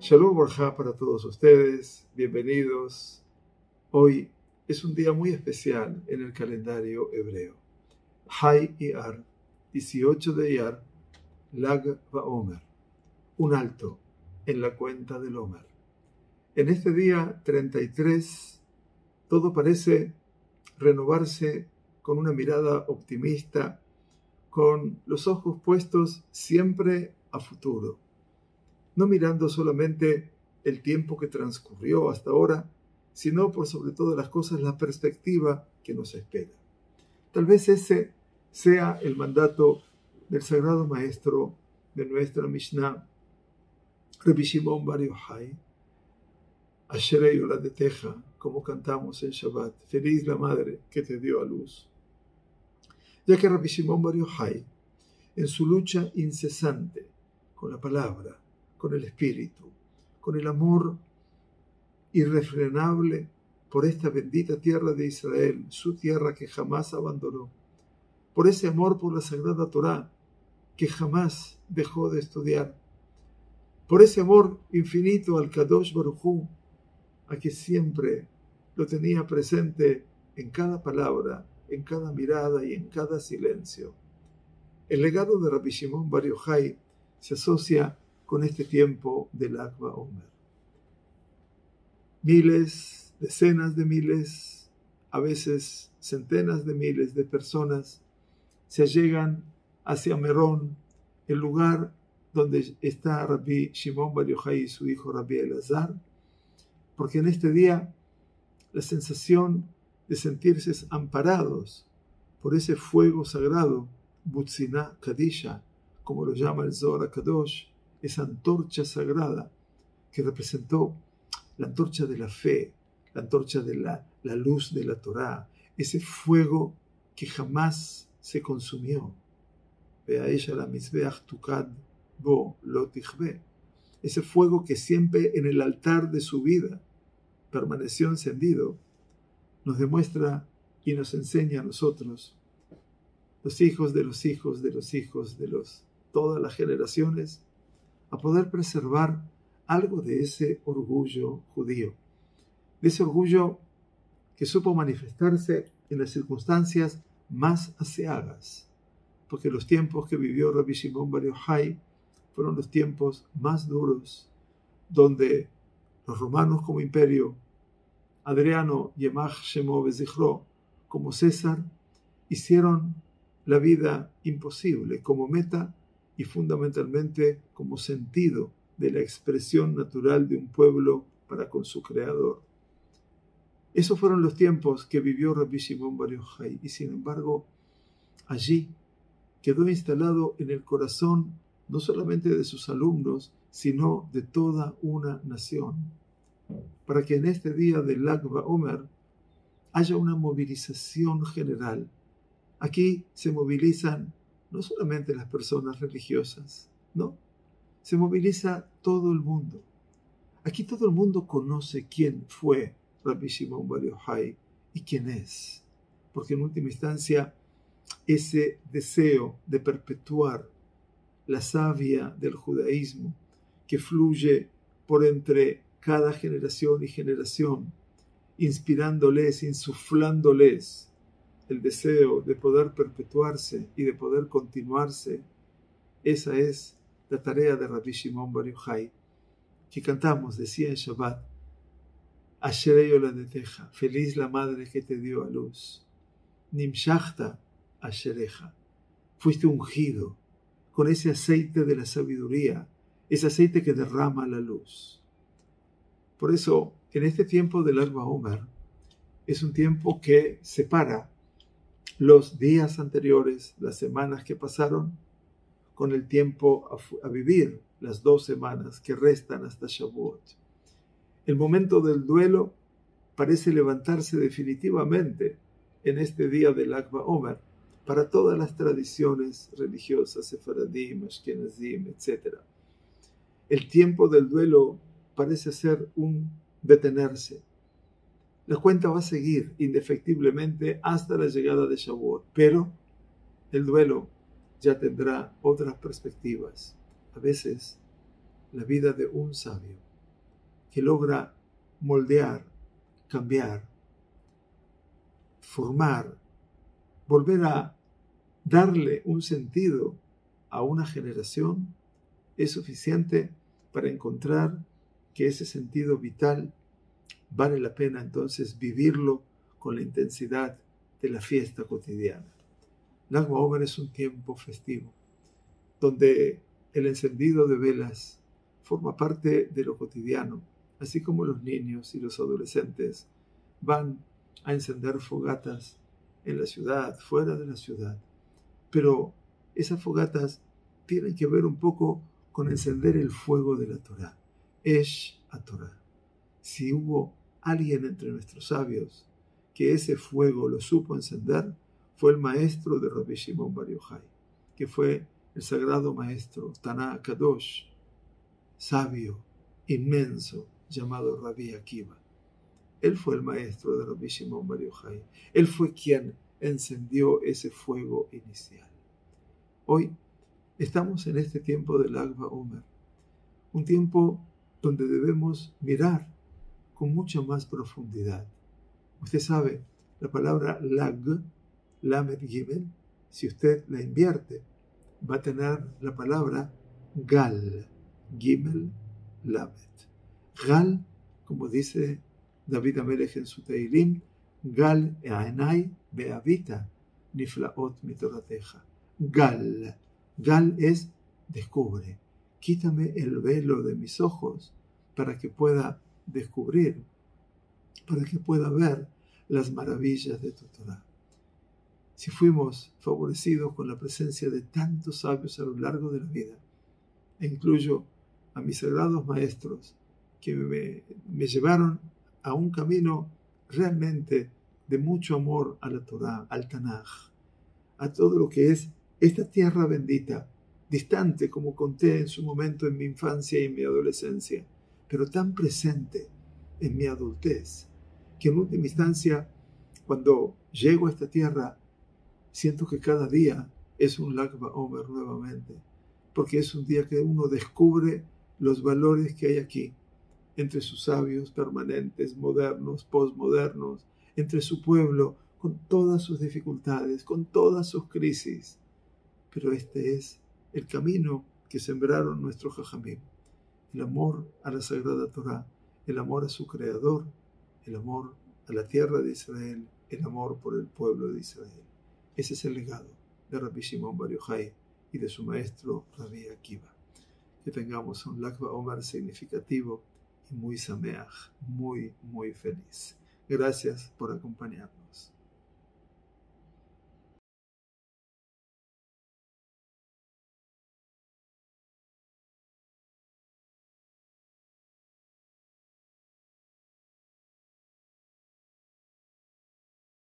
Shalom Borja para todos ustedes, bienvenidos. Hoy es un día muy especial en el calendario hebreo. Hay Iyar, 18 de Iyar, Lag BaOmer, un alto en la cuenta del Omer. En este día 33, todo parece renovarse con una mirada optimista, con los ojos puestos siempre a futuro, no mirando solamente el tiempo que transcurrió hasta ahora, sino por sobre todas las cosas la perspectiva que nos espera. Tal vez ese sea el mandato del sagrado maestro de nuestra Mishnah, Rabbi Shimon Bar Yochai, Asherei Oladeteja, como cantamos en Shabbat, feliz la madre que te dio a luz. Ya que Rabbi Shimon Bar Yochai, en su lucha incesante con la palabra, con el espíritu, con el amor irrefrenable por esta bendita tierra de Israel, su tierra que jamás abandonó, por ese amor por la Sagrada Torá que jamás dejó de estudiar, por ese amor infinito al Kadosh Baruj Hu, a que siempre lo tenía presente en cada palabra, en cada mirada y en cada silencio. El legado de Rabbi Shimon Bar Yochai se asocia con este tiempo del Lag BaOmer. Miles, decenas de miles, a veces centenas de miles de personas se allegan hacia Merón, el lugar donde está Rabbi Shimon Bar Yochai y su hijo Rabbi Elazar, porque en este día la sensación de sentirse amparados por ese fuego sagrado, Butziná Kadisha, como lo llama el Zohar Kadosh, esa antorcha sagrada que representó la antorcha de la fe, la antorcha de la luz de la Torá, ese fuego que jamás se consumió. Ese fuego que siempre en el altar de su vida permaneció encendido, nos demuestra y nos enseña a nosotros, los hijos de los hijos de los hijos de todas las generaciones, a poder preservar algo de ese orgullo judío, de ese orgullo que supo manifestarse en las circunstancias más aseadas, porque los tiempos que vivió Rabbi Shimon Bar Yochai fueron los tiempos más duros, donde los romanos como imperio, Adriano, Yemach Shemo Bezichro, como César, hicieron la vida imposible como meta y fundamentalmente como sentido de la expresión natural de un pueblo para con su creador. Esos fueron los tiempos que vivió Rabbi Shimon Bar Yochai, y sin embargo allí quedó instalado en el corazón no solamente de sus alumnos, sino de toda una nación, para que en este día del Lag BaOmer haya una movilización general. Aquí se movilizan no solamente las personas religiosas, no, se moviliza todo el mundo. Aquí todo el mundo conoce quién fue Rabbi Shimon Bar Yochai y quién es, porque en última instancia ese deseo de perpetuar la savia del judaísmo que fluye por entre cada generación y generación, inspirándoles, insuflándoles el deseo de poder perpetuarse y de poder continuarse, esa es la tarea de Rabbi Shimon Bar Yochai, que cantamos, decía en Shabbat, Asherei Oladeteja, feliz la madre que te dio a luz, Nimshachta Ashereja, fuiste ungido con ese aceite de la sabiduría, ese aceite que derrama la luz. Por eso, en este tiempo del Lag BaOmer, es un tiempo que separa los días anteriores, las semanas que pasaron, con el tiempo a vivir las 2 semanas que restan hasta Shavuot. El momento del duelo parece levantarse definitivamente en este día del Lag BaOmer para todas las tradiciones religiosas, sefaradim, ashkenazim, etc. El tiempo del duelo parece ser un detenerse. La cuenta va a seguir indefectiblemente hasta la llegada de Shavuot, pero el duelo ya tendrá otras perspectivas. A veces, la vida de un sabio que logra moldear, cambiar, formar, volver a darle un sentido a una generación, es suficiente para encontrar que ese sentido vital vale la pena entonces vivirlo con la intensidad de la fiesta cotidiana. Lag BaOmer es un tiempo festivo, donde el encendido de velas forma parte de lo cotidiano, así como los niños y los adolescentes van a encender fogatas en la ciudad, fuera de la ciudad. Pero esas fogatas tienen que ver un poco con encender el fuego de la Torá. Esh HaTorah. Si hubo alguien entre nuestros sabios que ese fuego lo supo encender, fue el maestro de Rabbi Shimon Bar Yochai, que fue el sagrado maestro Taná Kadosh, sabio, inmenso, llamado Rabbi Akiva. Él fue el maestro de Rabbi Shimon Bar Yochai. Él fue quien encendió ese fuego inicial. Hoy estamos en este tiempo del Lag BaOmer, un tiempo donde debemos mirar con mucha más profundidad. Usted sabe, la palabra Lag, Lamed Gimel, si usted la invierte, va a tener la palabra Gal, Gimel, Lamed. Gal, como dice David Amelech en su Teilim, Gal e'anai be'avita niflaot mitorateja. Gal. Gal es descubre. Quítame el velo de mis ojos para que pueda descubrir, para que pueda ver las maravillas de tu Torah. Si fuimos favorecidos con la presencia de tantos sabios a lo largo de la vida, e incluyo a mis sagrados maestros que me llevaron a un camino realmente de mucho amor a la Torah, al Tanaj, a todo lo que es esta tierra bendita, distante como conté en su momento en mi infancia y en mi adolescencia, pero tan presente en mi adultez, que en última instancia, cuando llego a esta tierra, siento que cada día es un Lag BaOmer nuevamente, porque es un día que uno descubre los valores que hay aquí, entre sus sabios permanentes, modernos, posmodernos, entre su pueblo, con todas sus dificultades, con todas sus crisis. Pero este es el camino que sembraron nuestros Jajamim. El amor a la Sagrada Torá, el amor a su Creador, el amor a la tierra de Israel, el amor por el pueblo de Israel. Ese es el legado de Rabbi Shimon Bar Yochai y de su maestro Rabbi Akiva. Que tengamos un Lag BaOmer significativo y muy sameach, muy, muy feliz. Gracias por acompañarnos.